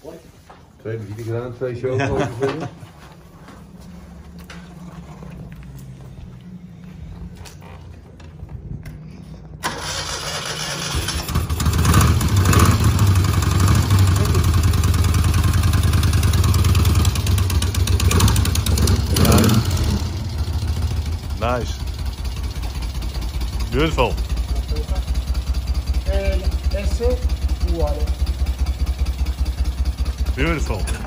Twee visite gedaan, twee shows ongeveer. Nice. Beautiful. S uguale. Beautiful.